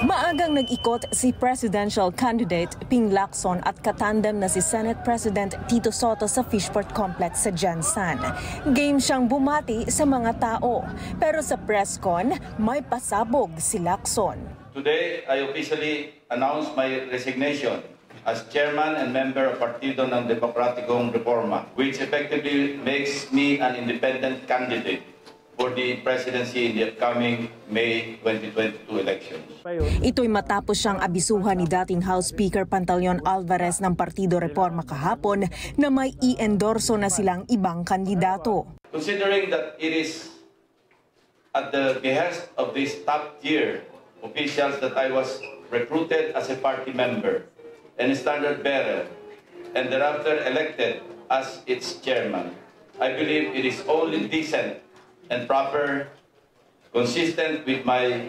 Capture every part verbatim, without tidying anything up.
Maagang nag-ikot si presidential candidate Ping Lacson at katandem na si Senate President Tito Soto sa Fishport Complex sa Jensan. Game siyang bumati sa mga tao, pero sa press con may pasabog si Lacson. Today, I officially announce my resignation as chairman and member of Partido ng Demokratikong Reforma, which effectively makes me an independent candidate for the presidency in the upcoming May twenty twenty-two elections. Ito'y matapos siyang abisuhan ni dating House Speaker Pantaleon Alvarez ng Partido Reforma kahapon na may i-endorso na silang ibang kandidato. Considering that it is at the behest of these top-tier officials that I was recruited as a party member and standard bearer and thereafter elected as its chairman, I believe it is only decent and proper, consistent with my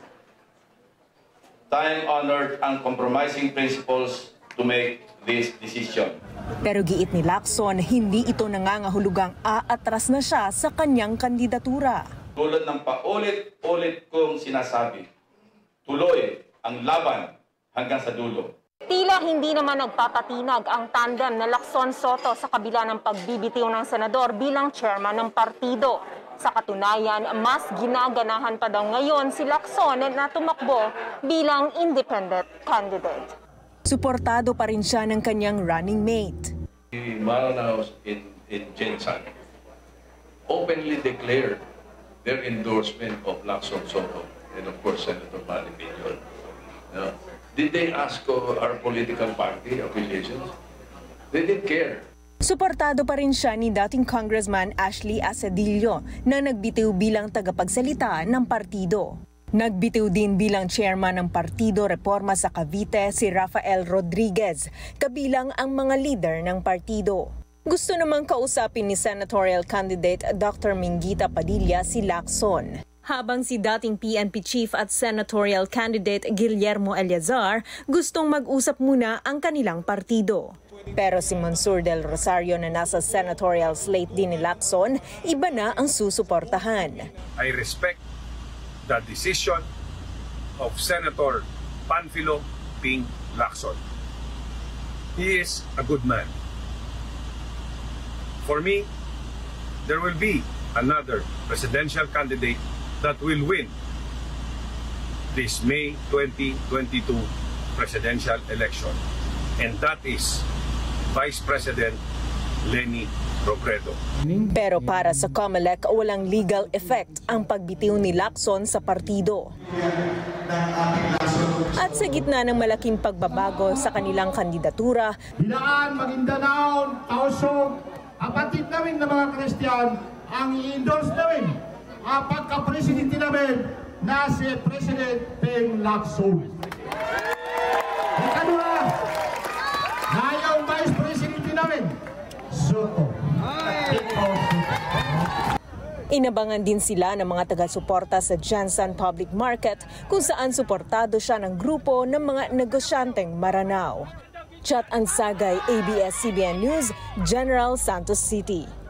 time-honored and compromising principles to make this decision. Pero giit ni Lacson, hindi ito nangangahulugang aatras na siya sa kanyang kandidatura. Tulad ng paulit-ulit kong sinasabi, tuloy ang laban hanggang sa dulo. Tila hindi naman nagpapatinag ang tandem na Lacson-Soto sa kabila ng pagbibitiw ng senador bilang chairman ng partido. Sa katunayan, mas ginaganahan pa daw ngayon si Lacson na tumakbo bilang independent candidate. Suportado pa rin siya ng kanyang running mate. The Maranaos in, in Jensan openly declared their endorsement of Lacson-Soto and of course Senator Manny Pinion. Now, did they ask uh, our political party affiliations? They didn't care. Suportado pa rin siya ni dating Congressman Ashley Asedillo na nagbitiw bilang tagapagsalita ng partido. Nagbitiw din bilang chairman ng Partido Reforma sa Cavite si Rafael Rodriguez, kabilang ang mga leader ng partido. Gusto namang kausapin ni senatorial candidate Doctor Mingita Padilla si Lacson. Habang si dating P N P chief at senatorial candidate Guillermo Eleazar gustong mag-usap muna ang kanilang partido. Pero si Mansur del Rosario na nasa senatorial slate din ni Lacson, iba na ang susuportahan. I respect the decision of Senator Panfilo Ping Lacson. He is a good man. For me, there will be another presidential candidate that will win this May twenty twenty-two presidential election, and that is Vice President Leni Robredo. Pero para sa COMELEC, walang legal effect ang pagbitiw ni Lacson sa partido. At sa gitna ng malaking pagbabago sa kanilang kandidatura, Bilaan, Maguindanao, Tausog, kapatid namin na mga Kristiyan, ang i-endorse namin ang pagka-presidente namin na si President Ping Lacson. Ikadua, na yung Vice President namin, Soto. Inabangan din sila ng mga taga-suporta sa Jensan Public Market kung saan suportado siya ng grupo ng mga negosyanteng Maranao. Chat Ansagay, A B S C B N News, General Santos City.